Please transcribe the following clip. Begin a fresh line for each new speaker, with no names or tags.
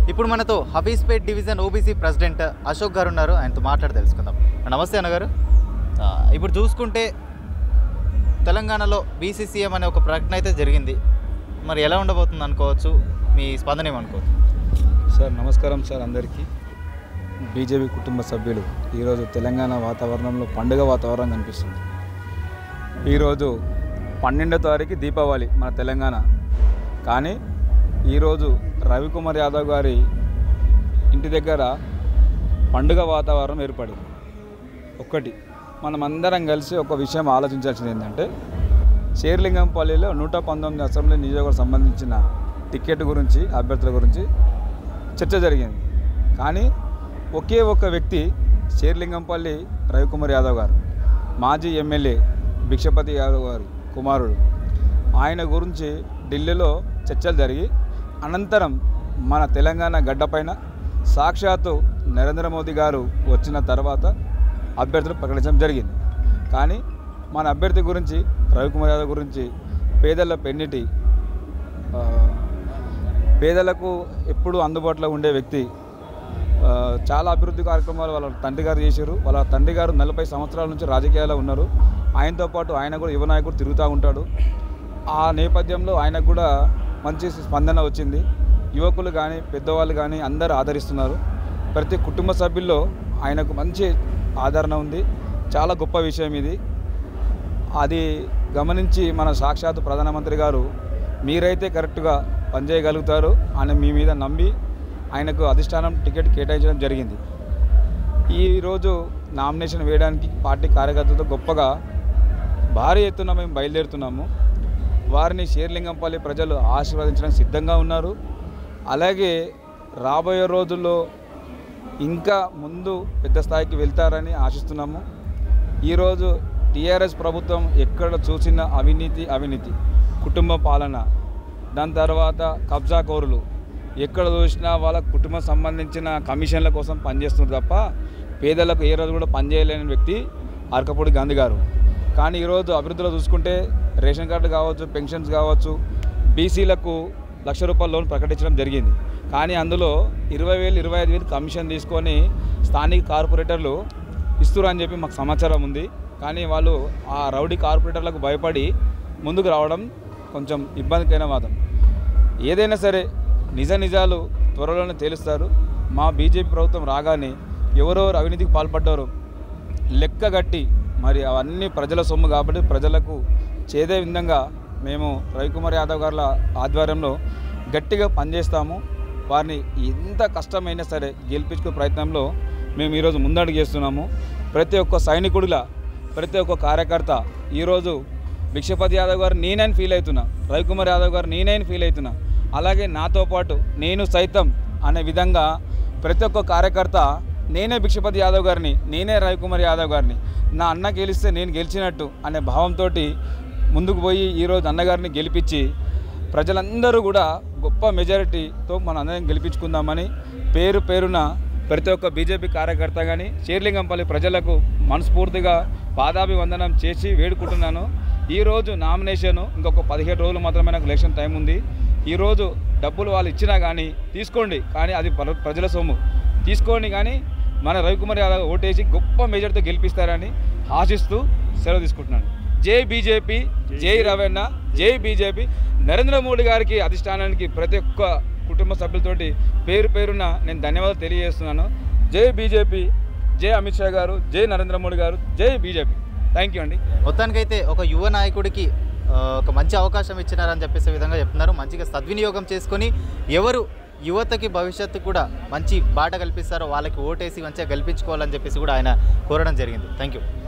ఇప్పుడు మనతో Hafeezpet division OBC president Ashok గారు ఉన్నారు. ఆయనతో మాట్లాడి తెలుసుకుందాం. నమస్తే అన్నగారు. ఇప్పుడు చూసుకుంటే తెలంగాణలో బీసీసీఎం అనే ఒక ప్రకటన అయితే జరిగింది. మరి ఎలా ఉండబోతుంది అనుకోవచ్చు? మీ స్పందన ఏమనుకోవచ్చు?
సార్ నమస్కారం సార్. అందరికీ బీజేపీ కుటుంబ సభ్యులు ఈరోజు తెలంగాణ వాతావరణంలో పండుగ వాతావరణం కనిపిస్తుంది. ఈరోజు 12వ తారీఖు దీపావళి మన తెలంగాణ. కానీ ఈరోజు రవికుమార్ యాదవ్ గారి ఇంటి దగ్గర పండుగ వాతావరణం ఏర్పడింది. ఒకటి మనమందరం కలిసి ఒక విషయం ఆలోచించాల్సింది ఏంటంటే, శేర్లింగంపల్లిలో 119 అసెంబ్లీ నియోజకవర్గం సంబంధించిన టికెట్ గురించి, అభ్యర్థుల గురించి చర్చ జరిగింది. కానీ ఒకే ఒక వ్యక్తి శేర్లింగంపల్లి రవికుమార్ యాదవ్ గారు, మాజీ ఎమ్మెల్యే భిక్షపతి యాదవ్ గారి కుమారుడు, ఆయన గురించి ఢిల్లీలో చర్చలు జరిగి అనంతరం మన తెలంగాణ గడ్డపైన సాక్షాత్తు నరేంద్ర మోదీ గారు వచ్చిన తర్వాత అభ్యర్థులు ప్రకటించడం జరిగింది. కానీ మన అభ్యర్థి గురించి, రవికుమార్ యాదవ్ గురించి, పేదల పెన్నిటి, పేదలకు ఎప్పుడు అందుబాటులో ఉండే వ్యక్తి, చాలా అభివృద్ధి కార్యక్రమాలు వాళ్ళ తండ్రి గారు చేశారు. వాళ్ళ తండ్రి గారు 40 సంవత్సరాల నుంచి రాజకీయాల్లో ఉన్నారు. ఆయనతో పాటు ఆయన కూడా యువ నాయకుడు తిరుగుతూ ఉంటాడు. ఆ నేపథ్యంలో ఆయనకు కూడా మంచి స్పందన వచ్చింది. యువకులు కానీ పెద్దవాళ్ళు కానీ అందరూ ఆదరిస్తున్నారు. ప్రతి కుటుంబ సభ్యుల్లో ఆయనకు మంచి ఆదరణ ఉంది. చాలా గొప్ప విషయం ఇది. అది గమనించి మన సాక్షాత్ ప్రధానమంత్రి గారు మీరైతే కరెక్ట్గా పనిచేయగలుగుతారు అని మీ మీద నమ్మి ఆయనకు అధిష్టానం టికెట్ కేటాయించడం జరిగింది. ఈరోజు నామినేషన్ వేయడానికి పార్టీ కార్యకర్తలతో గొప్పగా భారీ ఎత్తున మేము బయలుదేరుతున్నాము. వారిని శేర్లింగంపల్లి ప్రజలు ఆశీర్వదించడానికి సిద్ధంగా ఉన్నారు. అలాగే రాబోయే రోజుల్లో ఇంకా ముందు పెద్ద స్థాయికి వెళ్తారని ఆశిస్తున్నాము. ఈరోజు టీఆర్ఎస్ ప్రభుత్వం ఎక్కడ చూసిన అవినీతి, కుటుంబ పాలన, దాని తర్వాత కబ్జా కోరులు, ఎక్కడ చూసినా వాళ్ళ కుటుంబం సంబంధించిన కమిషన్ల కోసం పనిచేస్తున్నారు తప్ప పేదలకు ఏ రోజు కూడా పనిచేయలేని వ్యక్తి అరకపూడి గాంధీ గారు. కానీ ఈరోజు అభివృద్ధిలో చూసుకుంటే రేషన్ కార్డు కావచ్చు, పెన్షన్స్ కావచ్చు, బీసీలకు ₹1,00,000 లోన్ ప్రకటించడం జరిగింది. కానీ అందులో 20,000, 25,000 కమిషన్ తీసుకొని స్థానిక కార్పొరేటర్లు ఇస్తురని చెప్పి మాకు సమాచారం ఉంది. కానీ వాళ్ళు ఆ రౌడీ కార్పొరేటర్లకు భయపడి ముందుకు రావడం కొంచెం ఇబ్బందికైన వాదం. ఏదైనా సరే నిజాలు త్వరలోనే తేలుస్తారు. మా బీజేపీ ప్రభుత్వం రాగానే ఎవరెవరు అవినీతికి పాల్పడ్డారో లెక్కగట్టి, మరి అవన్నీ ప్రజల సొమ్ము కాబట్టి ప్రజలకు చేదే విధంగా మేము రవికుమార్ యాదవ్ గారి ఆధ్వర్యంలో గట్టిగా పనిచేస్తాము. వారిని ఎంత కష్టమైనా సరే గెలిపించుకునే ప్రయత్నంలో మేము ఈరోజు ముందడుగు చేస్తున్నాము. ప్రతి ఒక్క సైనికుడిలా, ప్రతి ఒక్క కార్యకర్త ఈరోజు భిక్షపతి యాదవ్ గారు నేనని ఫీల్ అవుతున్నా, రవికుమార్ యాదవ్ గారు నేనని ఫీల్ అవుతున్నా. అలాగే నాతో పాటు నేను సైతం అనే విధంగా ప్రతి ఒక్క కార్యకర్త నేనే భిక్షపతి యాదవ్ గారిని, నేనే రవికుమార్ యాదవ్ గారిని, నా అన్న గెలిస్తే నేను గెలిచినట్టు అనే భావంతో ముందుకు పోయి ఈరోజు అన్నగారిని గెలిపించి ప్రజలందరూ కూడా గొప్ప మెజారిటీతో మన అందరం గెలిపించుకుందామని పేరున ప్రతి ఒక్క బీజేపీ కార్యకర్త కానీ శేర్లింగంపల్లి ప్రజలకు మనస్ఫూర్తిగా పాదాభివందనం చేసి వేడుకుంటున్నాను. ఈరోజు నామినేషను ఇంకొక 17 రోజులు మాత్రమే నాకు ఎలక్షన్ టైం ఉంది. ఈరోజు డబ్బులు వాళ్ళు ఇచ్చినా కానీ తీసుకోండి, కానీ అది ప్రజల సొమ్ము తీసుకోండి, కానీ మన రవికుమార్ యాదవ్ ఓటేసి గొప్ప మెజార్టీతో గెలిపిస్తారని ఆశిస్తూ సెలవు తీసుకుంటున్నాను. జై బీజేపీ, జై రవణ, జై బీజేపీ. నరేంద్ర మోడీ గారికి అధిష్టానానికి ప్రతి ఒక్క కుటుంబ సభ్యులతోటి పేరున నేను ధన్యవాదాలు తెలియజేస్తున్నాను. జై బీజేపీ, జై అమిత్ షా గారు, జై నరేంద్ర మోడీ గారు, జై బీజేపీ. థ్యాంక్ యూ అండి.
మొత్తానికైతే ఒక యువ నాయకుడికి ఒక మంచి అవకాశం ఇచ్చినారని చెప్పేసే విధంగా చెప్తున్నారు. మంచిగా సద్వినియోగం చేసుకొని ఎవరు యువతకి భవిష్యత్తు కూడా మంచి బాట కల్పిస్తారో వాళ్ళకి ఓటేసి మంచిగా గెలిపించుకోవాలని చెప్పేసి కూడా ఆయన కోరడం జరిగింది. Thank you.